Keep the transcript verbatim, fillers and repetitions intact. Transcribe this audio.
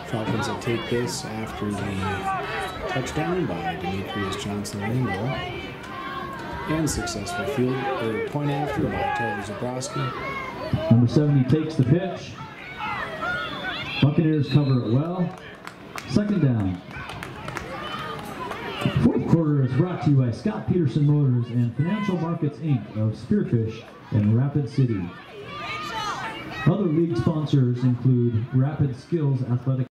Falcons will take this after the touchdown by Demetrius Johnson-Randall and successful field or point after by Tyler Zabrowski. Number seventy takes the pitch. Buccaneers cover it well. Second down. Fourth quarter is brought to you by Scott Peterson Motors and Financial Markets Incorporated of Spearfish in Rapid City. Other league sponsors include Rapid Skills Athletic